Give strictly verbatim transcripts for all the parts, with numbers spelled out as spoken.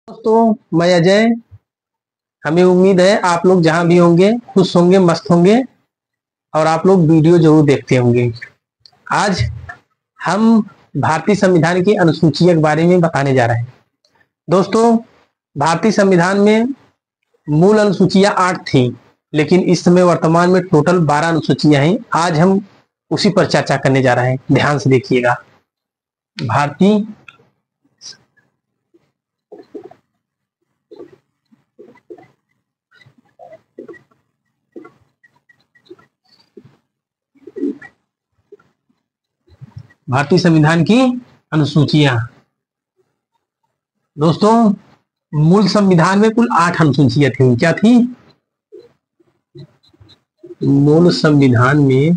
दोस्तों मैं अजय। हमें उम्मीद है आप लोग जहां भी होंगे खुश होंगे, मस्त होंगे और आप लोग वीडियो जरूर देखते होंगे। आज हम भारतीय संविधान की अनुसूचियों के बारे में बताने जा रहे हैं। दोस्तों, भारतीय संविधान में मूल अनुसूचियां आठ थी, लेकिन इस समय वर्तमान में टोटल बारह अनुसूचियां हैं। आज हम उसी पर चर्चा करने जा रहे हैं। ध्यान से देखिएगा। भारतीय भारतीय संविधान की अनुसूचियां। दोस्तों, मूल संविधान में कुल आठ अनुसूचियां थी। क्या थी? मूल संविधान में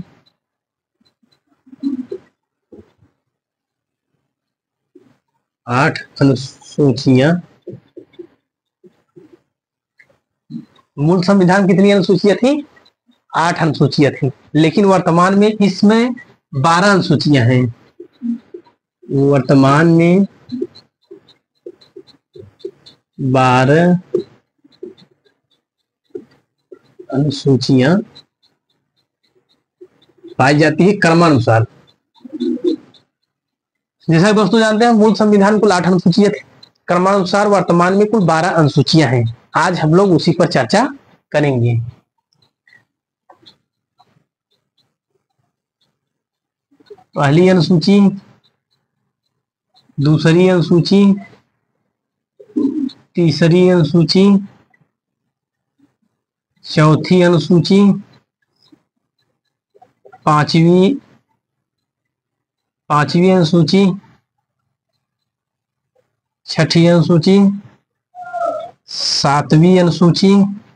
आठ अनुसूचियां। मूल संविधान कितनी अनुसूचियां थी? आठ अनुसूचियां थी, लेकिन वर्तमान में इसमें बारह अनुसूचियां हैं। वर्तमान में बारह अनुसूचियां पाई जाती है क्रमानुसार। जैसा दोस्तों जानते हैं, मूल संविधान कुल आठ अनुसूचियां थी, क्रमानुसार वर्तमान में कुल बारह अनुसूचियां हैं। आज हम लोग उसी पर चर्चा करेंगे। पहली अनुसूची, दूसरी अनुसूची, तीसरी अनुसूची, चौथी अनुसूची, पांचवी पांचवी अनुसूची, छठी अनुसूची, सातवीं अनुसूची,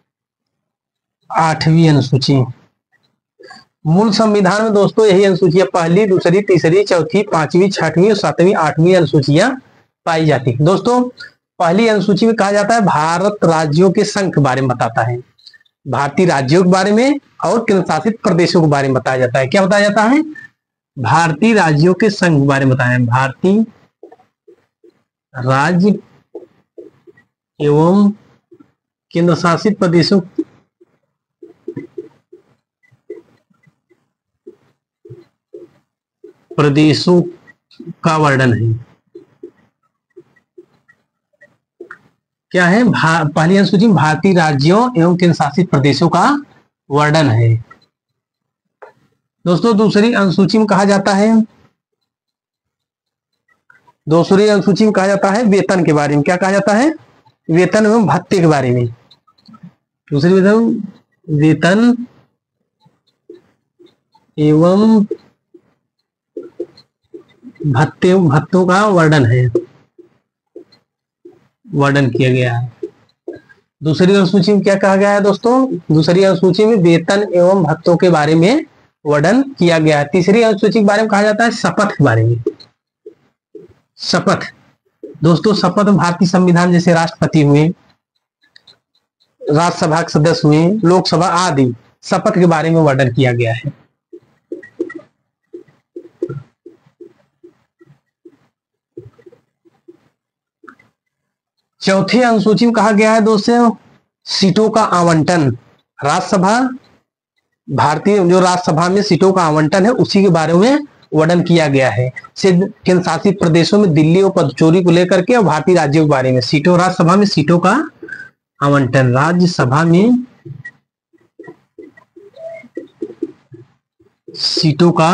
आठवीं अनुसूची। मूल संविधान में दोस्तों यही अनुसूचियां पहली, दूसरी, तीसरी, चौथी, पांचवी, छठवीं, सातवीं, आठवीं अनुसूचियां पाई जाती है। दोस्तों, पहली अनुसूची में कहा जाता है भारत राज्यों के संघ के बारे में बताता है। भारतीय राज्यों के बारे में और केंद्र शासित प्रदेशों के बारे में बताया जाता है। क्या बताया जाता है? भारतीय राज्यों के संघ के बारे में बताया है। भारतीय राज्य एवं केंद्र शासित प्रदेशों प्रदेशों का वर्णन है। क्या है? पहली अनुसूची में भारतीय राज्यों एवं केंद्र शासित प्रदेशों का वर्णन है। दोस्तों, दूसरी अनुसूची में कहा जाता है दूसरी अनुसूची में कहा जाता है वेतन के बारे में। क्या कहा जाता है? वेतन एवं भत्ते के बारे में। दूसरी वेतन एवं भत्ते भत्तों का वर्णन है वर्णन किया गया है। दूसरी अनुसूची में क्या कहा गया है दोस्तों? दूसरी अनुसूची में वेतन एवं भत्तों के बारे में वर्णन किया गया है। तीसरी अनुसूची के बारे में कहा जाता है शपथ के बारे में। शपथ दोस्तों, शपथ में भारतीय संविधान जैसे राष्ट्रपति हुए, राज्यसभा के सदस्य हुए, लोकसभा आदि शपथ के बारे में वर्णन किया गया है। चौथी अनुसूची में कहा गया है दोस्तों सीटों का आवंटन। राज्यसभा, भारतीय जो राज्यसभा में सीटों का आवंटन है उसी के बारे में वर्णन किया गया है। केंद्र शासित प्रदेशों में दिल्ली और पदचोरी को लेकर के और भारतीय राज्यों के बारे में सीटों, राज्यसभा में सीटों का आवंटन, राज्यसभा में सीटों का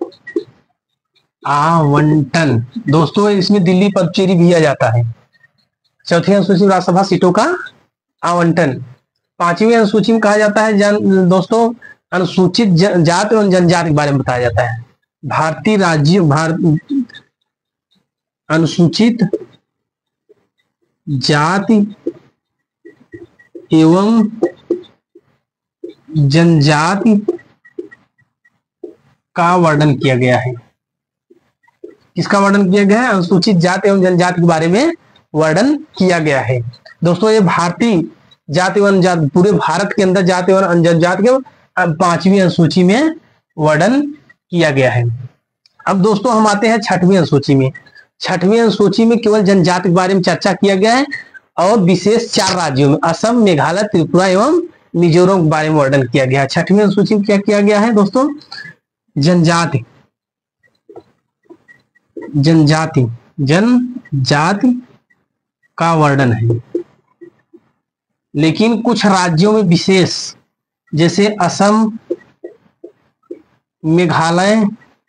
आवंटन। दोस्तों, इसमें दिल्ली पदचोरी भी आ जाता है। चौथी अनुसूची में राज्यसभा सीटों का आवंटन। पांचवी अनुसूची में कहा जाता है जन दोस्तों अनुसूचित जाति एवं जनजाति के बारे में बताया जाता है। भारतीय राज्य भारत अनुसूचित जाति एवं जनजाति का वर्णन किया गया है। किसका वर्णन किया गया है? अनुसूचित जाति एवं जनजाति के बारे में वर्णन किया गया है। दोस्तों, ये भारतीय जाति एवं जनजाति, पूरे भारत के अंदर जाति एवं जनजाति के पांचवी अनुसूची में वर्णन किया गया है। अब दोस्तों हम आते हैं छठवीं अनुसूची में। छठवीं अनुसूची में केवल जनजाति के बारे में चर्चा किया गया है और विशेष चार राज्यों में असम, मेघालय, त्रिपुरा एवं मिजोरम के बारे में वर्णन किया गया है। छठवीं अनुसूची में क्या किया गया है दोस्तों? जनजाति जनजाति जनजाति का वर्णन है, लेकिन कुछ राज्यों में विशेष, जैसे असम, मेघालय,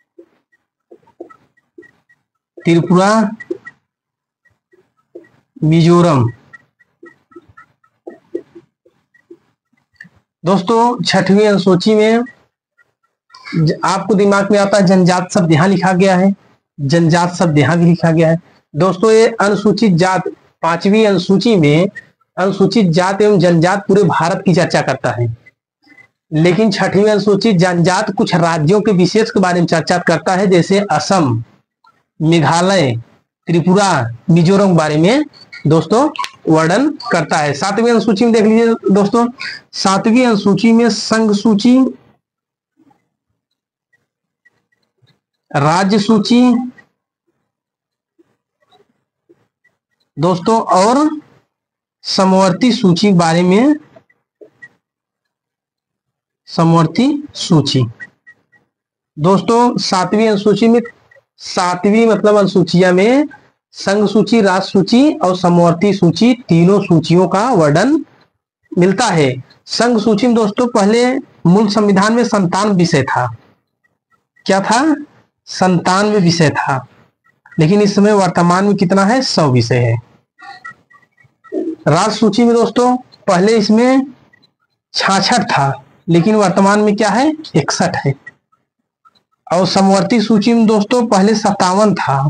त्रिपुरा, मिजोरम। दोस्तों छठवीं अनुसूची में आपको दिमाग में आता है जनजात शब्द यहाँ लिखा गया है, जनजात शब्द यहाँ भी लिखा गया है। दोस्तों ये अनुसूचित जात, पांचवी अनुसूची में अनुसूचित जात एवं जनजात पूरे भारत की चर्चा करता है, लेकिन छठवीं अनुसूचित जनजात कुछ राज्यों के विशेष के बारे में चर्चा करता है, जैसे असम, मेघालय, त्रिपुरा, मिजोरम के बारे में दोस्तों वर्णन करता है। सातवीं अनुसूची में देख लीजिए दोस्तों, सातवीं अनुसूची में संघ सूची, राज्य सूची दोस्तों और समवर्ती सूची के बारे में, समवर्ती सूची दोस्तों सातवीं अनुसूची में, सातवीं मतलब अनुसूचिया में संघ सूची, राज्य सूची और समवर्ती सूची तीनों सूचियों का वर्णन मिलता है। संघ सूची में दोस्तों पहले मूल संविधान में संतानवे विषय था, क्या था? संतानवे विषय था, लेकिन इस समय वर्तमान में कितना है? सौ विषय है। राज्य सूची में दोस्तों पहले इसमें छियासठ था, लेकिन वर्तमान में क्या है? इकसठ है। और समवर्ती सूची में दोस्तों पहले सत्तावन था,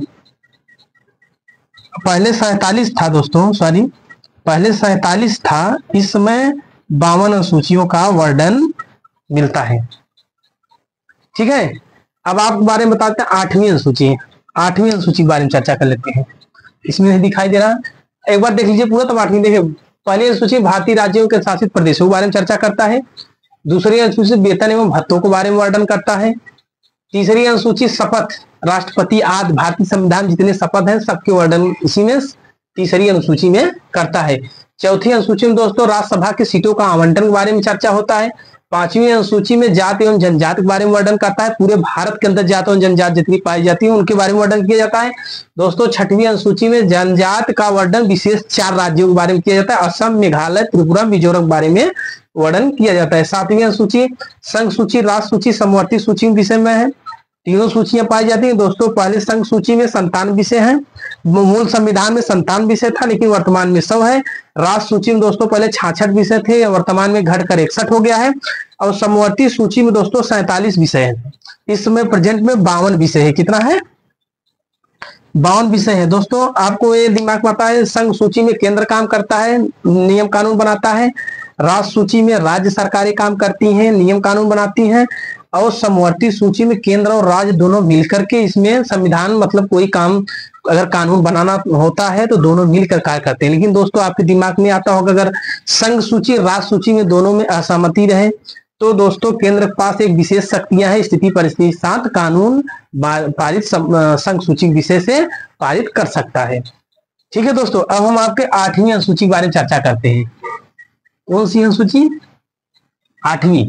पहले सैतालीस था दोस्तों, सॉरी पहले सैतालीस था, इस समय बावन अनुसूचियों का वर्णन मिलता है। ठीक है, अब आपके बारे में बताते हैं आठवीं अनुसूची। आठवीं अनुसूची के बारे में चर्चा कर लेते हैं, इसमें नहीं दिखाई दे रहा, एक बार देख लीजिए पूरा, तब आठवीं देखिए। पहली अनुसूची भारतीय राज्यों के शासित प्रदेशों के बारे में चर्चा करता है। दूसरी अनुसूची वेतन एवं भत्तों के बारे में वर्णन करता है। तीसरी अनुसूची शपथ, राष्ट्रपति आदि भारतीय संविधान जितने शपथ हैं सबके वर्णन इसी में तीसरी अनुसूची में करता है। चौथी अनुसूची में दोस्तों राज्यसभा की सीटों का आवंटन के बारे में चर्चा होता है। पांचवी अनुसूची में जाति एवं जनजात के बारे में वर्णन करता है, पूरे भारत के अंदर जात एवं जनजात जितनी पाई जाती है उनके बारे में वर्णन किया जाता है। दोस्तों छठवीं अनुसूची में जनजात का वर्णन विशेष चार राज्यों के बारे में किया जाता है, असम, मेघालय, त्रिपुरा, मिजोरम के बारे में वर्णन किया जाता है। सातवीं अनुसूची संघ सूची, राज्य सूची, समवर्ती सूची विषय में है, तीनों सूचियां पाई जाती हैं। दोस्तों पहले संघ सूची में संतानवे विषय हैं, मूल संविधान में संतानवे विषय था, लेकिन वर्तमान में सौ है। राज्य सूची में दोस्तों पहले छियासठ विषय थे, वर्तमान में घटकर इकसठ हो गया है। और समवर्ती सूची में दोस्तों सैतालीस विषय है, इस समय प्रेजेंट में बावन विषय है। कितना है? बावन विषय है। दोस्तों आपको ये दिमाग में आता है, संघ सूची में केंद्र काम करता है, नियम कानून बनाता है। राज्य सूची में राज्य सरकारें काम करती हैं, नियम कानून बनाती हैं। और समवर्ती सूची में केंद्र और राज्य दोनों मिलकर के इसमें संविधान मतलब कोई काम अगर कानून बनाना होता है तो दोनों मिलकर कार्य करते हैं। लेकिन दोस्तों आपके दिमाग में आता होगा अगर संघ सूची, राज्य सूची में दोनों में असहमति रहे तो दोस्तों केंद्र के पास एक विशेष शक्तियां हैं, स्थिति परिस्थिति के साथ कानून पारित संघ सूची विषय से पारित कर सकता है। ठीक है दोस्तों, अब हम आपके आठवीं अनुसूची के बारे में चर्चा करते हैं। कौन सी अनुसूची? आठवीं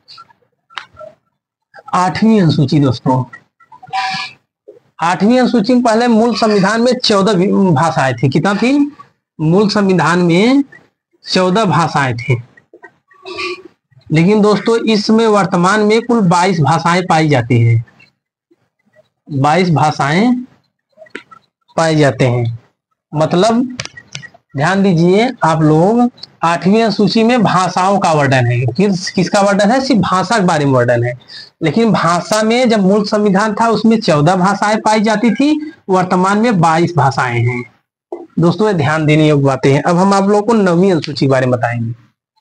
आठवीं अनुसूची दोस्तों, आठवीं अनुसूची में पहले मूल संविधान में चौदह भाषाएं थी। कितना थी? मूल संविधान में चौदह भाषाएं थी, लेकिन दोस्तों इसमें वर्तमान में कुल बाईस भाषाएं पाई जाती हैं। बाईस भाषाएं पाए जाते हैं, मतलब ध्यान दीजिए आप लोग, आठवीं अनुसूची में भाषाओं का वर्णन है। किस किसका वर्णन है? सिर्फ भाषा के बारे में वर्णन है। लेकिन भाषा में जब मूल संविधान था उसमें चौदह भाषाएं पाई जाती थी, वर्तमान में बाईस भाषाएं हैं। दोस्तों ये ध्यान देने योग्य बातें हैं। अब हम आप लोगों को नवीं अनुसूची के बारे में बताएंगे।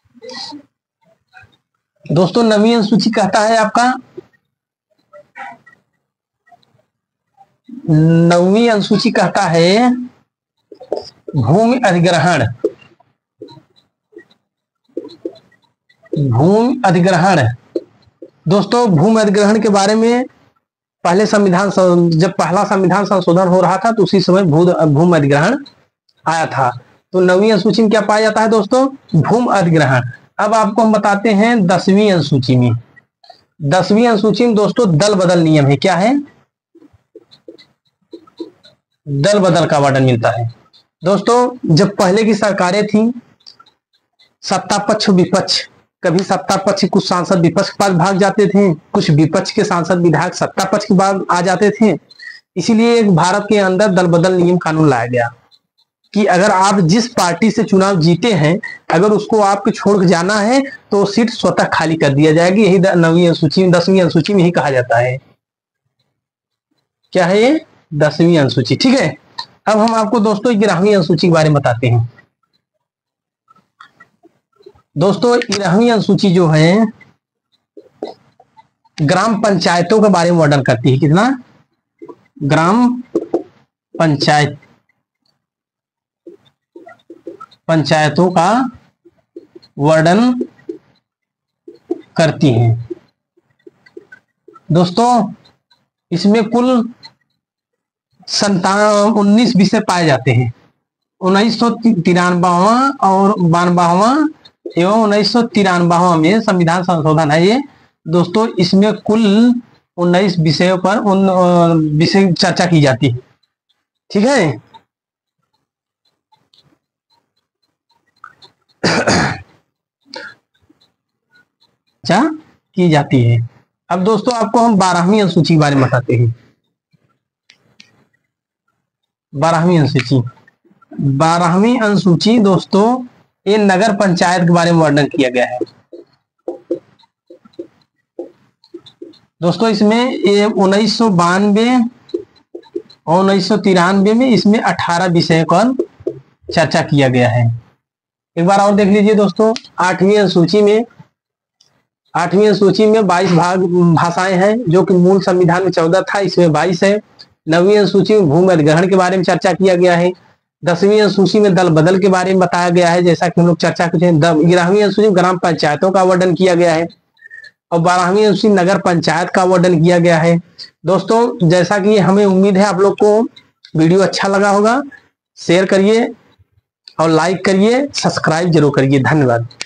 दोस्तों नवीं अनुसूची कहता है आपका, नवीं अनुसूची कहता है भूमि अधिग्रहण, भूमि अधिग्रहण। दोस्तों भूमि अधिग्रहण के बारे में पहले संविधान, जब पहला संविधान संशोधन हो रहा था तो उसी समय भूमि अधिग्रहण आया था। तो नवीं अनुसूची में क्या पाया जाता है दोस्तों? भूमि अधिग्रहण। अब आपको हम बताते हैं दसवीं अनुसूची में। दसवीं अनुसूची में दोस्तों दल बदल नियम है। क्या है? दल बदल का वर्णन मिलता है। दोस्तों जब पहले की सरकारें थी, सत्ता पक्ष विपक्ष, कभी सत्ता पक्ष कुछ सांसद विपक्ष के पास भाग जाते थे, कुछ विपक्ष के सांसद विधायक सत्ता पक्ष के पास आ जाते थे। इसीलिए एक भारत के अंदर दल बदल नियम कानून लाया गया कि अगर आप जिस पार्टी से चुनाव जीते हैं, अगर उसको आपको छोड़ के जाना है तो सीट स्वतः खाली कर दिया जाएगी। यही नवीं अनुसूची, दसवीं अनुसूची में ही कहा जाता है। क्या है ये? दसवीं अनुसूची। ठीक है, अब हम आपको दोस्तों ग्यारहवीं अनुसूची के बारे में बताते हैं। दोस्तों ग्यारहवीं अनुसूची जो है ग्राम पंचायतों के बारे में वर्णन करती है। कितना? ग्राम पंचायत, पंचायतों का वर्णन करती है। दोस्तों इसमें कुल संतान उन्नीस विषय पाए जाते हैं। उन्नीस सौ तिरानबावा और बानबावा एवं उन्नीस सौ तिरानबावा में संविधान संशोधन है ये। दोस्तों इसमें कुल उन्नीस विषयों पर उन विषय चर्चा की जाती है। ठीक है, चर्चा की जाती है। अब दोस्तों आपको हम बारहवीं अनुसूची के बारे में बताते हैं। बारहवीं अनुसूची, बारहवीं अनुसूची दोस्तों ये नगर पंचायत के बारे में वर्णन किया गया है। दोस्तों इसमें ये उन्नीस सौ बानवे और उन्नीस सौ तिरानवे में इसमें अठारह विषय पर चर्चा किया गया है। एक बार और देख लीजिए दोस्तों, आठवीं अनुसूची में आठवीं अनुसूची में बाईस भाग भाषाएं हैं, जो कि मूल संविधान में चौदह था, इसमें बाईस है। नवीं अनुसूची में भूमि अधिग्रहण के बारे में चर्चा किया गया है। दसवीं अनुसूची में दल बदल के बारे में बताया गया है, जैसा कि हम लोग चर्चा करते हैं। ग्यारहवीं अनुसूची में ग्राम पंचायतों का वर्णन किया गया है और बारहवीं अनुसूची नगर पंचायत का वर्णन किया गया है। दोस्तों जैसा कि हमें उम्मीद है आप लोग को वीडियो अच्छा लगा होगा। शेयर करिए और लाइक करिए, सब्सक्राइब जरूर करिए। धन्यवाद।